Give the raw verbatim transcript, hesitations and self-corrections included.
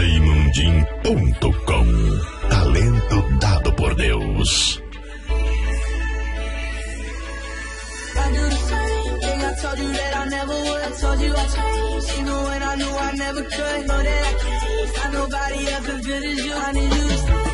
raimundim ponto com. Talento dado por Deus. I do the same thing I told you that I never would. I told you I changed, even when I knew I never could. Know that I can't find nobody else as good as you. I need you to stay.